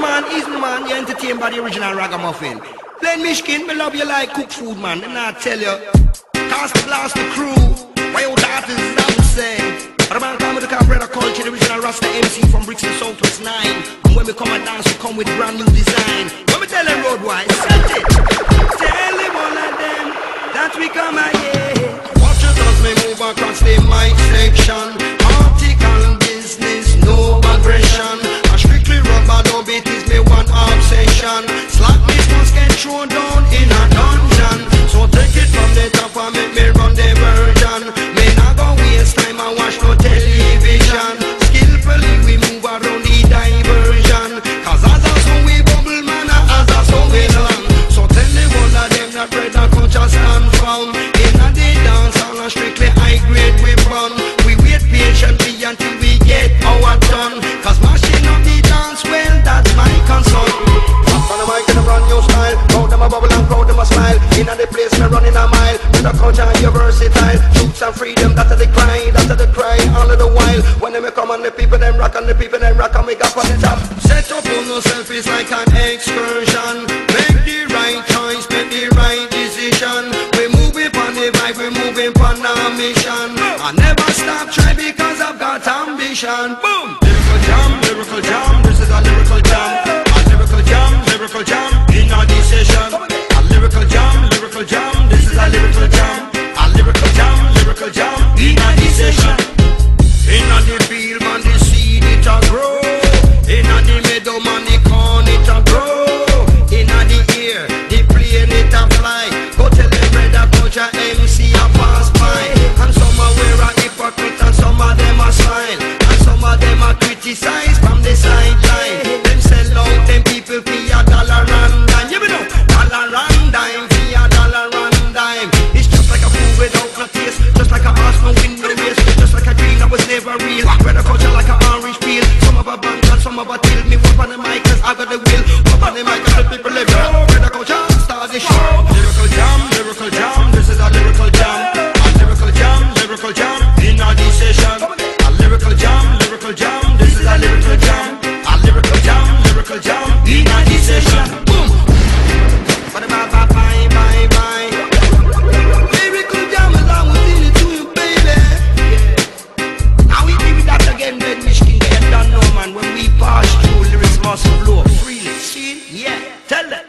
man, easy man, you're entertained by the original ragamuffin. Len Mishkin, me love you like cook food, man. And I tell you, cast the blast the crew. Why your daughters is that we say? But about time with the corporate culture, the original Rasta MC from Brixton Southwest 9. And when we come and dance, we come with brand new design. When we tell them road wise, set it. Tell them all of them that we come here. Watch it as me move across the mic section. Article business, no aggression. I strictly rubber, no beat is me one obsession. Slackness must get thrown down in a dungeon. So take it from the top and make me run the version. Me not go waste time and watch no television. Skillfully we move around the diversion. Cause as a song we bubble man, as a song we long. So tell the one of them that bread and culture stand firm. In a the dance hall and strictly high grade we run. We wait patiently until we get our turn. Cause mashing up the dance, well that's my concern. On the mic in a brand new style. Crowd them a bubble and crowd them a smile. In a the place me running a mile. With the culture you're versatile. Truths and freedom, that's the cry, that's the cry. All of the while, when they come and the people them rock and the people them rock and we got on the top. Set up on yourself is like an excursion. Make the right choice, make the right decision. We moving on the vibe, we moving on our mission. I never stop try because I've got ambition. Boom! Lyrical jam, this is a lyrical jam. A lyrical jam, in a decision. A lyrical jam, this is a lyrical jam. A lyrical jam, in a decision. In a the field, man, the seed it a grow. In a the meadow, man, the corn it a grow. In a the air, the plane it a fly. Go tell them brother culture MC a pass by. And some a wear a hypocrite and some of them a smile. And some of them a criticize from the sideline. Them sell out them people for a dollar and dime. You know, dollar and dime for a dollar and dime. It's just like a food without no taste. Just like a horse no win no race. Just like a green that was never real. Brother culture like a orange peel. Some of a bank and some of a till. Me whip on the mic cause I got the will. Whip on the mic cause the people live. Brother culture start the show. Lyrical jam, this is a lyrical jam. A lyrical jam, in a decision. A lyrical jam, this is a lyrical jam. A lyrical jam, in a decision. Boom! Bye. Lyrical jam is how we feel it to you, baby. Now we do that again, Len Mishkin, get done, no man. When we pass through, lyrics must flow freely. See? Yeah, tell them.